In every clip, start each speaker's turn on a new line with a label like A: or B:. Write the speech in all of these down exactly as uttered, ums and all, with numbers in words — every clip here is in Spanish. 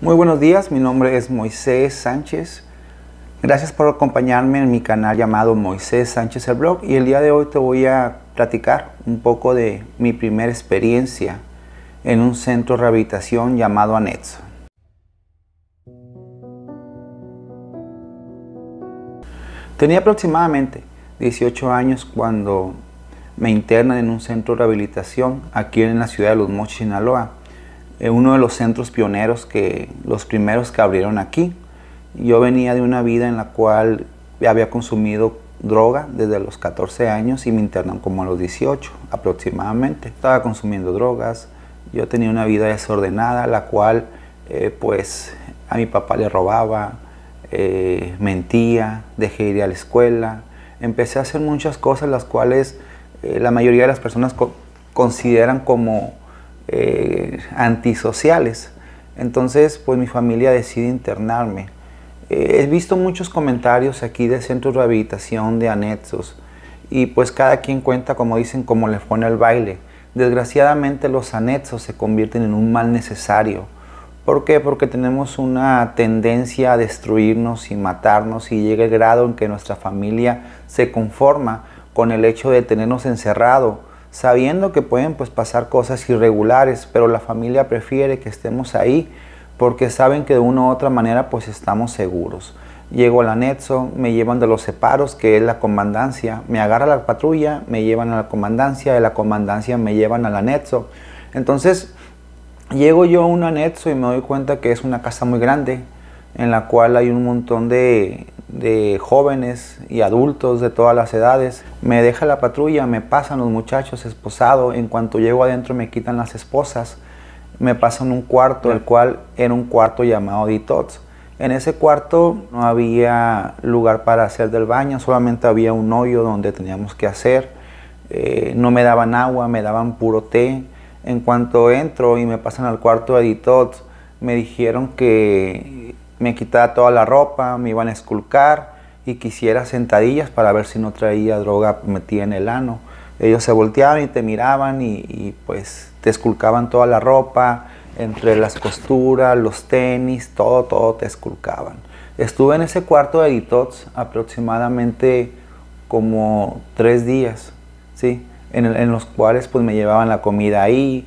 A: Muy buenos días, mi nombre es Moisés Sánchez. Gracias por acompañarme en mi canal llamado Moisés Sánchez el Blog, y el día de hoy te voy a platicar un poco de mi primera experiencia en un centro de rehabilitación llamado Anexo. Tenía aproximadamente dieciocho años cuando me internan en un centro de rehabilitación aquí en la ciudad de Los Mochis, Sinaloa. Uno de los centros pioneros, que los primeros que abrieron aquí. Yo venía de una vida en la cual había consumido droga desde los catorce años y me internan como a los dieciocho aproximadamente. Estaba consumiendo drogas, yo tenía una vida desordenada, la cual eh, pues a mi papá le robaba, eh, mentía, dejé de ir a la escuela, empecé a hacer muchas cosas las cuales eh, la mayoría de las personas co consideran como Eh, antisociales. Entonces pues mi familia decide internarme. Eh, he visto muchos comentarios aquí de centros de rehabilitación, de anexos, y pues cada quien cuenta, como dicen, como le pone el baile. Desgraciadamente los anexos se convierten en un mal necesario. ¿Por qué? Porque tenemos una tendencia a destruirnos y matarnos, y llega el grado en que nuestra familia se conforma con el hecho de tenernos encerrados, sabiendo que pueden pues pasar cosas irregulares, pero la familia prefiere que estemos ahí porque saben que de una u otra manera pues estamos seguros. Llego al anexo, me llevan de los separos, que es la comandancia, me agarra la patrulla, me llevan a la comandancia, de la comandancia me llevan al anexo. Entonces llego yo a un anexo y me doy cuenta que es una casa muy grande, en la cual hay un montón de, de jóvenes y adultos de todas las edades. Me deja la patrulla, me pasan los muchachos esposados. En cuanto llego adentro me quitan las esposas, me pasan un cuarto, el cual era un cuarto llamado detox. En ese cuarto no había lugar para hacer del baño, solamente había un hoyo donde teníamos que hacer. Eh, no me daban agua, me daban puro té. En cuanto entro y me pasan al cuarto de detox, me dijeron que me quitaba toda la ropa, me iban a esculcar y quisiera sentadillas para ver si no traía droga metida en el ano. Ellos se volteaban y te miraban y, y pues te esculcaban toda la ropa, entre las costuras, los tenis, todo, todo te esculcaban. Estuve en ese cuarto de detox aproximadamente como tres días, ¿sí? en, en los cuales pues me llevaban la comida ahí,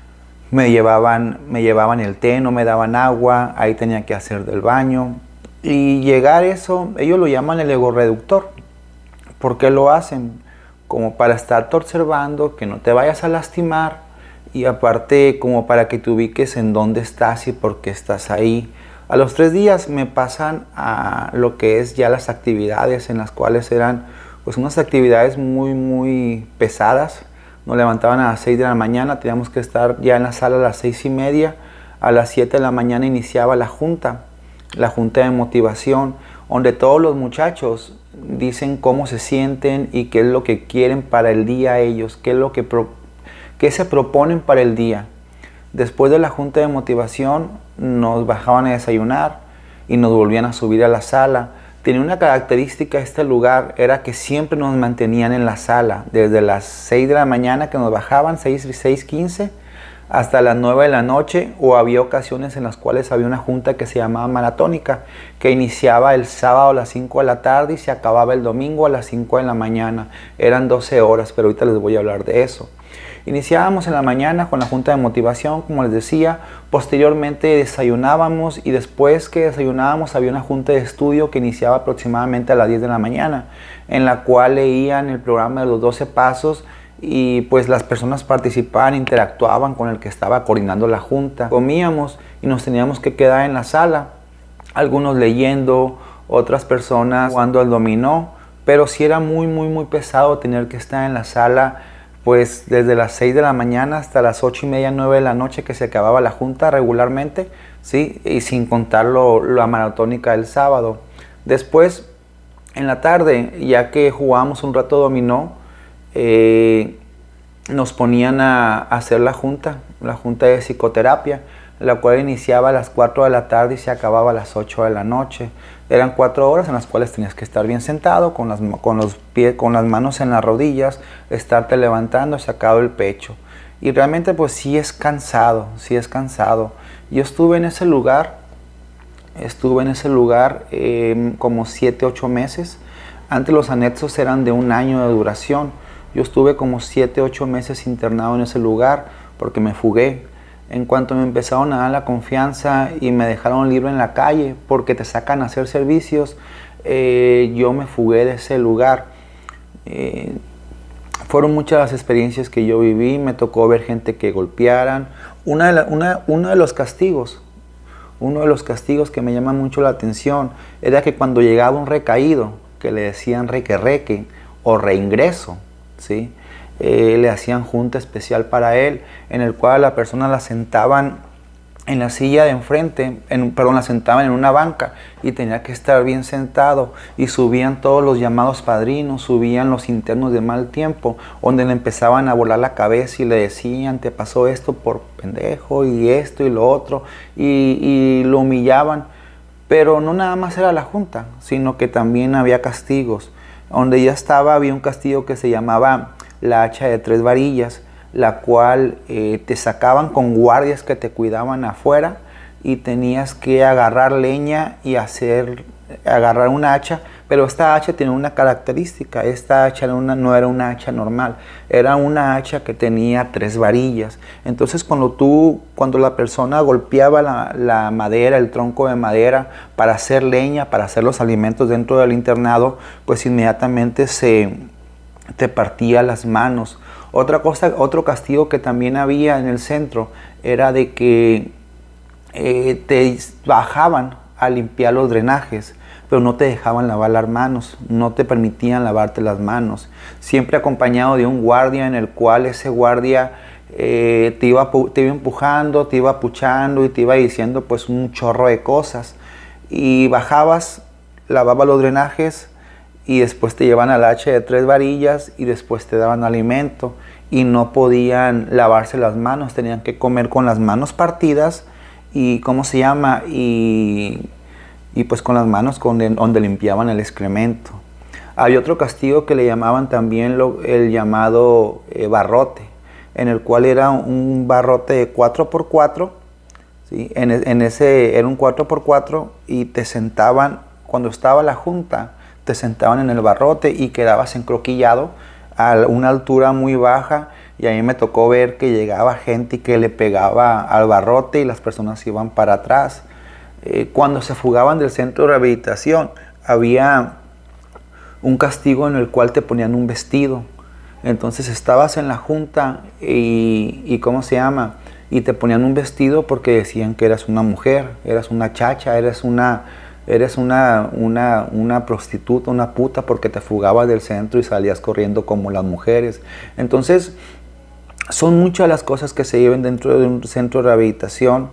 A: Me llevaban, me llevaban el té, no me daban agua, ahí tenía que hacer del baño. Y llegar eso, ellos lo llaman el ego reductor. ¿Por qué lo hacen? Como para estarte observando, que no te vayas a lastimar, y aparte como para que te ubiques en dónde estás y por qué estás ahí. A los tres días me pasan a lo que es ya las actividades, en las cuales eran pues unas actividades muy muy pesadas. Nos levantaban a las seis de la mañana, teníamos que estar ya en la sala a las seis y media. A las siete de la mañana iniciaba la junta, la junta de motivación, donde todos los muchachos dicen cómo se sienten y qué es lo que quieren para el día ellos, qué es lo que pro, qué se proponen para el día. Después de la junta de motivación nos bajaban a desayunar y nos volvían a subir a la sala. Tenía una característica este lugar, era que siempre nos mantenían en la sala, desde las seis de la mañana que nos bajaban, seis quince, hasta las nueve de la noche, o había ocasiones en las cuales había una junta que se llamaba maratónica, que iniciaba el sábado a las cinco de la tarde y se acababa el domingo a las cinco de la mañana. Eran doce horas, pero ahorita les voy a hablar de eso. Iniciábamos en la mañana con la junta de motivación, como les decía. Posteriormente desayunábamos, y después que desayunábamos había una junta de estudio que iniciaba aproximadamente a las diez de la mañana, en la cual leían el programa de los doce pasos, y pues las personas participaban, interactuaban con el que estaba coordinando la junta. Comíamos y nos teníamos que quedar en la sala, algunos leyendo, otras personas jugando al dominó, pero sí era muy muy muy pesado tener que estar en la sala pues desde las seis de la mañana hasta las ocho y media, nueve de la noche, que se acababa la junta regularmente, ¿sí? Y sin contar lo, la maratónica del sábado. Después, en la tarde, ya que jugábamos un rato dominó, eh, nos ponían a, a hacer la junta, la junta de psicoterapia, la cual iniciaba a las cuatro de la tarde y se acababa a las ocho de la noche. Eran cuatro horas en las cuales tenías que estar bien sentado, con las, con los pies, con las manos en las rodillas, estarte levantando, sacado el pecho. Y realmente pues sí es cansado, sí es cansado. Yo estuve en ese lugar, estuve en ese lugar eh, como siete, ocho meses. Antes los anexos eran de un año de duración. Yo estuve como siete, ocho meses internado en ese lugar porque me fugué. En cuanto me empezaron a dar la confianza y me dejaron libre en la calle porque te sacan a hacer servicios, eh, yo me fugué de ese lugar. Eh, fueron muchas las experiencias que yo viví. Me tocó ver gente que golpearan. Una de la, una, uno de los castigos, uno de los castigos que me llama mucho la atención era que cuando llegaba un recaído, que le decían reque reque o reingreso, ¿sí? Eh, le hacían junta especial para él, en el cual a la persona la sentaban en la silla de enfrente, en, perdón, la sentaban en una banca y tenía que estar bien sentado, y subían todos los llamados padrinos, subían los internos de mal tiempo, donde le empezaban a volar la cabeza y le decían, te pasó esto por pendejo y esto y lo otro, y, y lo humillaban. Pero no nada más era la junta, sino que también había castigos. Donde ya estaba, había un castigo que se llamaba la hacha de tres varillas, la cual eh, te sacaban con guardias que te cuidaban afuera y tenías que agarrar leña y hacer, agarrar una hacha. Pero esta hacha tenía una característica. Esta hacha era una, no era una hacha normal, era una hacha que tenía tres varillas. Entonces cuando tú, cuando la persona golpeaba la, la madera, el tronco de madera para hacer leña, para hacer los alimentos dentro del internado, pues inmediatamente se te partía las manos. Otra cosa, otro castigo que también había en el centro era de que eh, te bajaban a limpiar los drenajes, pero no te dejaban lavar las manos, no te permitían lavarte las manos, siempre acompañado de un guardia, en el cual ese guardia eh, te, iba, te iba empujando, te iba puchando y te iba diciendo pues un chorro de cosas. Y bajabas, lavabas los drenajes y después te llevaban al hacha de tres varillas y después te daban alimento, y no podían lavarse las manos, tenían que comer con las manos partidas y, ¿cómo se llama? Y... y pues con las manos con el, donde limpiaban el excremento. Había otro castigo que le llamaban también lo, el llamado eh, barrote, en el cual era un barrote de cuatro por cuatro, ¿sí? en, en ese era un cuatro por cuatro, y te sentaban, cuando estaba la junta, te sentaban en el barrote y quedabas encroquillado a una altura muy baja, y a mí me tocó ver que llegaba gente y que le pegaba al barrote y las personas iban para atrás. Eh, cuando se fugaban del centro de rehabilitación, había un castigo en el cual te ponían un vestido. Entonces estabas en la junta y, y ¿cómo se llama? Y te ponían un vestido porque decían que eras una mujer, eras una chacha, eres una, eres una, una, una prostituta, una puta, porque te fugabas del centro y salías corriendo como las mujeres. Entonces, son muchas las cosas que se viven dentro de un centro de rehabilitación.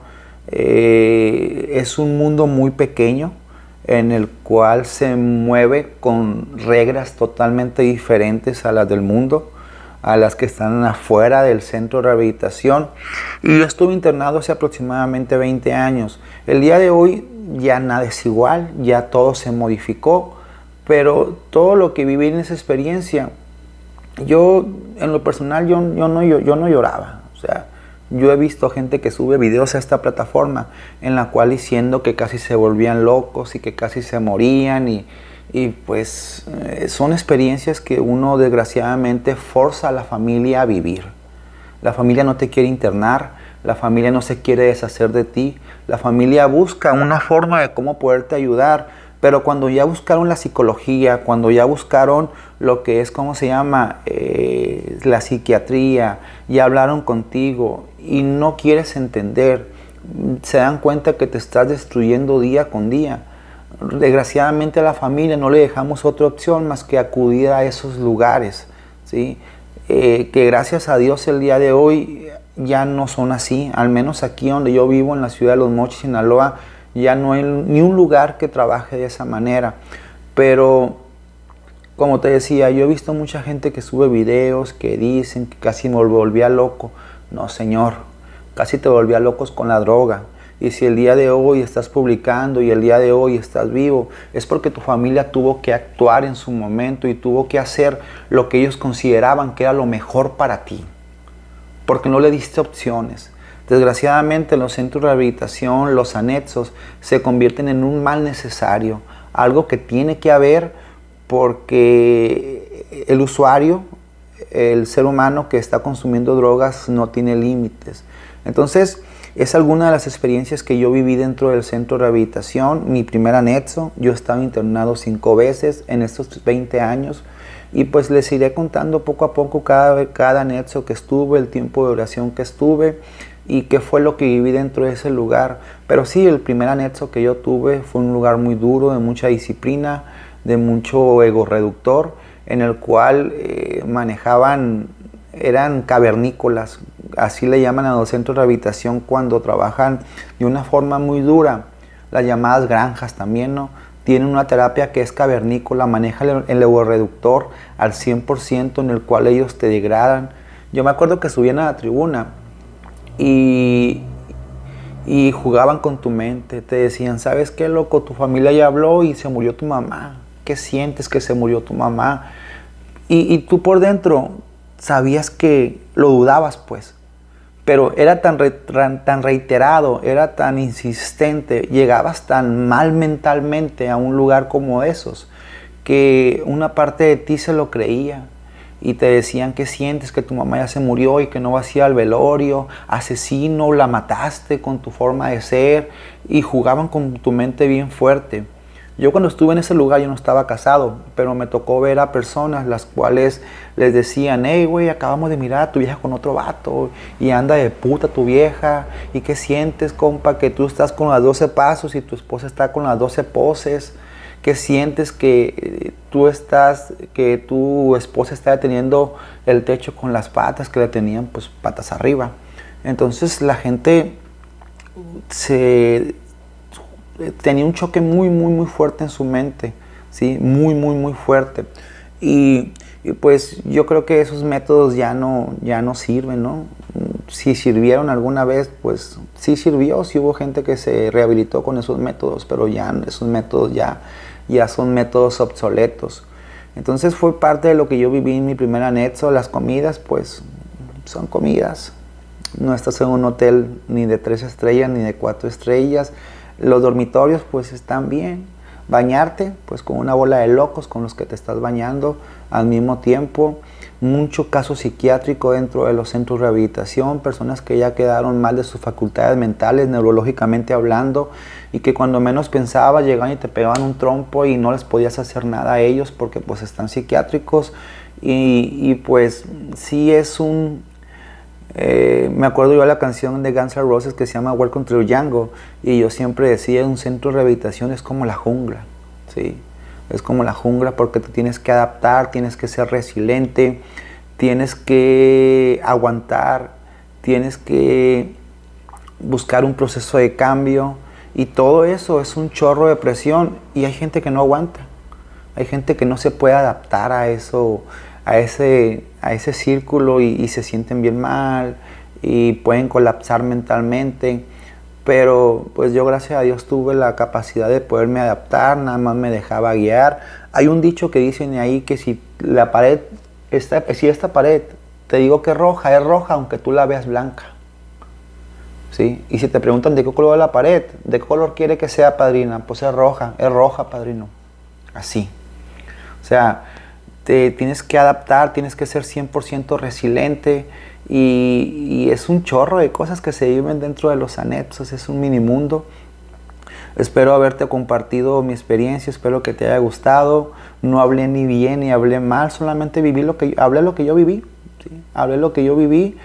A: Eh, es un mundo muy pequeño en el cual se mueve con reglas totalmente diferentes a las del mundo, a las que están afuera del centro de rehabilitación. Y yo estuve internado hace aproximadamente veinte años. El día de hoy ya nada es igual, ya todo se modificó, pero todo lo que viví en esa experiencia, yo en lo personal yo, yo, no, yo, yo no lloraba. O sea, yo he visto gente que sube videos a esta plataforma en la cual diciendo que casi se volvían locos y que casi se morían, y, y pues eh, son experiencias que uno desgraciadamente forza a la familia a vivir. La familia no te quiere internar, la familia no se quiere deshacer de ti, la familia busca una forma de cómo poderte ayudar, pero cuando ya buscaron la psicología, cuando ya buscaron lo que es, ¿cómo se llama? Eh, la psiquiatría, ya hablaron contigo y no quieres entender, se dan cuenta que te estás destruyendo día con día. Desgraciadamente a la familia no le dejamos otra opción más que acudir a esos lugares, ¿sí? Eh, que gracias a Dios el día de hoy ya no son así, al menos aquí donde yo vivo, en la ciudad de Los Mochis, Sinaloa, ya no hay ni un lugar que trabaje de esa manera. Pero, como te decía, yo he visto mucha gente que sube videos que dicen que casi me volvía loco. No, señor, casi te volvía locos con la droga. Y si el día de hoy estás publicando y el día de hoy estás vivo, es porque tu familia tuvo que actuar en su momento y tuvo que hacer lo que ellos consideraban que era lo mejor para ti. Porque no le diste opciones. Desgraciadamente los centros de rehabilitación, los anexos, se convierten en un mal necesario, algo que tiene que haber porque el usuario, el ser humano que está consumiendo drogas no tiene límites. Entonces, es alguna de las experiencias que yo viví dentro del centro de rehabilitación. Mi primer anexo, yo he estado internado cinco veces en estos veinte años y pues les iré contando poco a poco cada, cada anexo que estuve, el tiempo de duración que estuve y qué fue lo que viví dentro de ese lugar. Pero sí, el primer anexo que yo tuve fue un lugar muy duro, de mucha disciplina, de mucho ego reductor, en el cual eh, manejaban, eran cavernícolas, así le llaman a los centros de rehabilitación cuando trabajan de una forma muy dura. Las llamadas granjas también, ¿no? Tienen una terapia que es cavernícola, maneja el ego reductor al cien por ciento, en el cual ellos te degradan. Yo me acuerdo que subían a la tribuna y, y jugaban con tu mente, te decían, ¿sabes qué, loco? Tu familia ya habló y se murió tu mamá. ¿Qué sientes que se murió tu mamá? Y, y tú por dentro sabías que lo dudabas, pues. Pero era tan, re, tan reiterado, era tan insistente, llegabas tan mal mentalmente a un lugar como esos, que una parte de ti se lo creía. Y te decían que sientes que tu mamá ya se murió y que no vas a ir al velorio, asesino, la mataste con tu forma de ser, y jugaban con tu mente bien fuerte. Yo cuando estuve en ese lugar yo no estaba casado, pero me tocó ver a personas las cuales les decían, hey güey, acabamos de mirar a tu vieja con otro vato y anda de puta tu vieja, y qué sientes, compa, que tú estás con las doce pasos y tu esposa está con las doce poses. ¿Qué sientes que tú estás, que tu esposa está teniendo el techo con las patas que le tenían pues patas arriba? Entonces la gente se tenía un choque muy muy muy fuerte en su mente, ¿sí? Muy muy muy fuerte. Y, y pues yo creo que esos métodos ya no, ya no sirven, ¿no? Si sirvieron alguna vez, pues sí sirvió, sí hubo gente que se rehabilitó con esos métodos, pero ya esos métodos ya, ya son métodos obsoletos. Entonces fue parte de lo que yo viví en mi primer anexo. Las comidas, pues son comidas. No estás en un hotel ni de tres estrellas ni de cuatro estrellas. Los dormitorios pues están bien. Bañarte pues con una bola de locos con los que te estás bañando al mismo tiempo. Mucho caso psiquiátrico dentro de los centros de rehabilitación, personas que ya quedaron mal de sus facultades mentales, neurológicamente hablando, y que cuando menos pensaba llegaban y te pegaban un trompo y no les podías hacer nada a ellos porque pues están psiquiátricos. Y, y pues sí es un... Eh, me acuerdo yo de la canción de Guns N' Roses que se llama Welcome to the Jungle, y yo siempre decía, un centro de rehabilitación es como la jungla, ¿sí? Es como la jungla porque te tienes que adaptar, tienes que ser resiliente, tienes que aguantar, tienes que buscar un proceso de cambio, y todo eso es un chorro de presión, y hay gente que no aguanta, hay gente que no se puede adaptar a eso, a ese, a ese círculo, y, y se sienten bien mal y pueden colapsar mentalmente. Pero pues yo gracias a Dios tuve la capacidad de poderme adaptar, nada más me dejaba guiar. Hay un dicho que dicen ahí que si la pared, está, si esta pared te digo que es roja, es roja aunque tú la veas blanca, ¿sí? Y si te preguntan de qué color es la pared, ¿de qué color quiere que sea, padrina? Pues es roja, es roja, padrino. Así. O sea, te tienes que adaptar, tienes que ser cien por ciento resiliente, y, y es un chorro de cosas que se viven dentro de los anexos, es un mini mundo. Espero haberte compartido mi experiencia, espero que te haya gustado. No hablé ni bien ni hablé mal, solamente viví lo que, hablé lo que yo viví, ¿sí? Hablé lo que yo viví,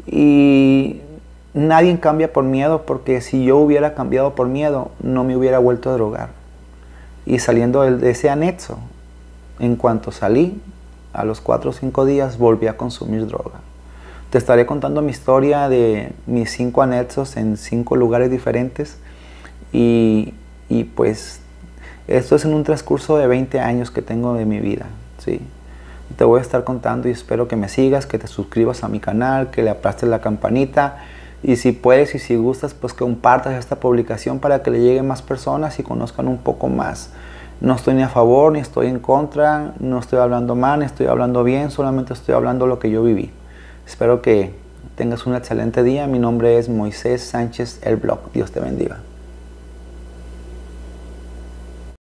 A: y nadie cambia por miedo, porque si yo hubiera cambiado por miedo, no me hubiera vuelto a drogar. Y saliendo de ese anexo, en cuanto salí, a los cuatro o cinco días volví a consumir droga. Te estaré contando mi historia de mis cinco anexos en cinco lugares diferentes, y, y pues esto es en un transcurso de veinte años que tengo de mi vida, ¿sí? Te voy a estar contando, y espero que me sigas, que te suscribas a mi canal, que le aplastes la campanita, y si puedes y si gustas, pues que compartas esta publicación para que le lleguen más personas y conozcan un poco más. No estoy ni a favor ni estoy en contra, no estoy hablando mal ni estoy hablando bien, solamente estoy hablando lo que yo viví. Espero que tengas un excelente día. Mi nombre es Moisés Sánchez El Blog. Dios te bendiga.